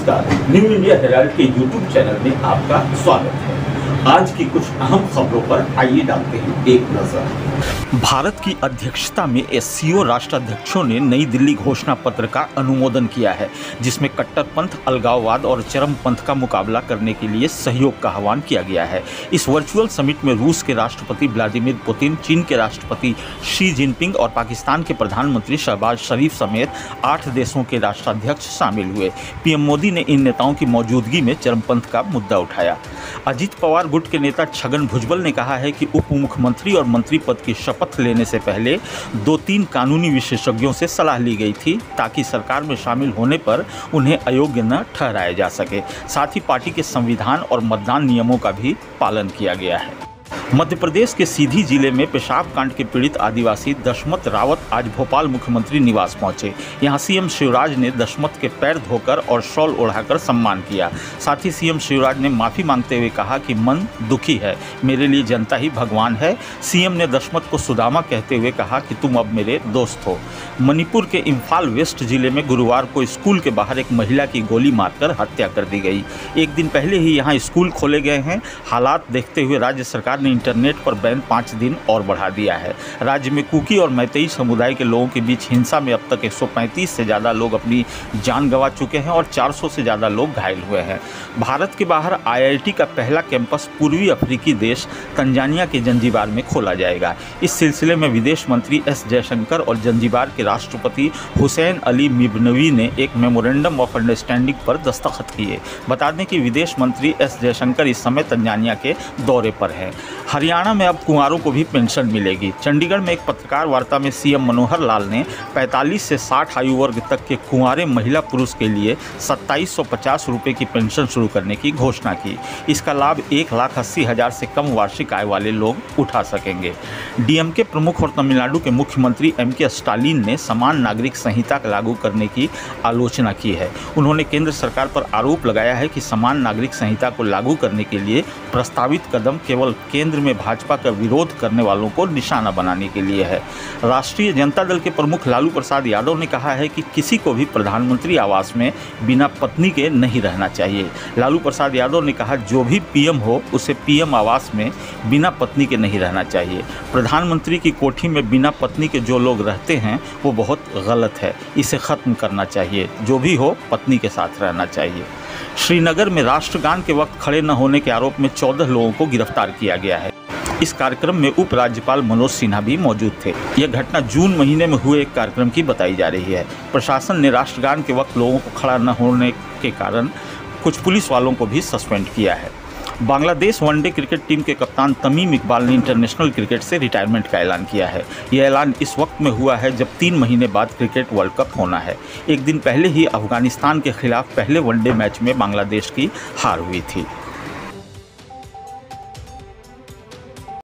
नमस्कार, new India Herald के YouTube channel में आपका स्वागत है। आज की कुछ अहम खबरों पर आइए डालते हैं एक नजर। भारत की अध्यक्षता में एससीओ राष्ट्राध्यक्षों ने नई दिल्ली घोषणा पत्र का अनुमोदन किया है, जिसमें कट्टरपंथ, अलगाववाद और चरमपंथ का मुकाबला करने के लिए सहयोग का आह्वान किया गया है। इस वर्चुअल समिट में रूस के राष्ट्रपति व्लादिमीर पुतिन, चीन के राष्ट्रपति शी जिनपिंग और पाकिस्तान के प्रधानमंत्री शहबाज शरीफ समेत 8 देशों के राष्ट्राध्यक्ष शामिल हुए। पीएम मोदी ने इन नेताओं की मौजूदगी में चरमपंथ का मुद्दा उठाया। अजित पवार गुट के नेता छगन भुजबल ने कहा है कि उप मुख्यमंत्री और मंत्री पद की शपथ लेने से पहले 2-3 कानूनी विशेषज्ञों से सलाह ली गई थी, ताकि सरकार में शामिल होने पर उन्हें अयोग्य न ठहराया जा सके। साथ ही पार्टी के संविधान और मतदान नियमों का भी पालन किया गया है। मध्य प्रदेश के सीधी जिले में पेशाब कांड के पीड़ित आदिवासी दशमत रावत आज भोपाल मुख्यमंत्री निवास पहुंचे। यहां सीएम शिवराज ने दशमत के पैर धोकर और शॉल ओढ़ाकर सम्मान किया। साथ ही सीएम शिवराज ने माफी मांगते हुए कहा कि मन दुखी है, मेरे लिए जनता ही भगवान है। सीएम ने दशमत को सुदामा कहते हुए कहा कि तुम अब मेरे दोस्त हो। मणिपुर के इम्फाल वेस्ट जिले में गुरुवार को स्कूल के बाहर एक महिला की गोली मारकर हत्या कर दी गई। एक दिन पहले ही यहाँ स्कूल खोले गए हैं। हालात देखते हुए राज्य सरकार ने इंटरनेट पर बैन 5 दिन और बढ़ा दिया है। राज्य में कुकी और मैतेई समुदाय के लोगों के बीच हिंसा में अब तक 135 से ज़्यादा लोग अपनी जान गंवा चुके हैं और 400 से ज़्यादा लोग घायल हुए हैं। भारत के बाहर आईआईटी का पहला कैंपस पूर्वी अफ्रीकी देश तंजानिया के जंजीबार में खोला जाएगा। इस सिलसिले में विदेश मंत्री एस जयशंकर और जंजीबार के राष्ट्रपति हुसैन अली मिब्नवी ने एक मेमोरेंडम ऑफ अंडरस्टैंडिंग पर दस्तखत किए। बता दें कि विदेश मंत्री एस जयशंकर इस समय तंजानिया के दौरे पर हैं। हरियाणा में अब कुंवारों को भी पेंशन मिलेगी। चंडीगढ़ में एक पत्रकार वार्ता में सीएम मनोहर लाल ने 45 से 60 आयु वर्ग तक के कुंवारे महिला पुरुष के लिए 2750 रुपये की पेंशन शुरू करने की घोषणा की। इसका लाभ 1,80,000 से कम वार्षिक आय वाले लोग उठा सकेंगे। डीएमके प्रमुख और तमिलनाडु के मुख्यमंत्री एमके स्टालिन ने समान नागरिक संहिता लागू करने की आलोचना की है। उन्होंने केंद्र सरकार पर आरोप लगाया है कि समान नागरिक संहिता को लागू करने के लिए प्रस्तावित कदम केवल केंद्र में भाजपा का विरोध करने वालों को निशाना बनाने के लिए है। राष्ट्रीय जनता दल के प्रमुख लालू प्रसाद यादव ने कहा है कि किसी को भी प्रधानमंत्री आवास में बिना पत्नी के नहीं रहना चाहिए। लालू प्रसाद यादव ने कहा, जो भी पीएम हो उसे पीएम आवास में बिना पत्नी के नहीं रहना चाहिए। प्रधानमंत्री की कोठी में बिना पत्नी के जो लोग रहते हैं वो बहुत गलत है, इसे खत्म करना चाहिए। जो भी हो पत्नी के साथ रहना चाहिए। श्रीनगर में राष्ट्रगान के वक्त खड़े न होने के आरोप में 14 लोगों को गिरफ्तार किया गया है। इस कार्यक्रम में उपराज्यपाल मनोज सिन्हा भी मौजूद थे। यह घटना जून महीने में हुए एक कार्यक्रम की बताई जा रही है। प्रशासन ने राष्ट्रगान के वक्त लोगों को खड़ा न होने के कारण कुछ पुलिस वालों को भी सस्पेंड किया है। बांग्लादेश वनडे क्रिकेट टीम के कप्तान तमीम इकबाल ने इंटरनेशनल क्रिकेट से रिटायरमेंट का ऐलान किया है। यह ऐलान इस वक्त में हुआ है जब 3 महीने बाद क्रिकेट वर्ल्ड कप होना है। एक दिन पहले ही अफगानिस्तान के खिलाफ पहले वनडे मैच में बांग्लादेश की हार हुई थी।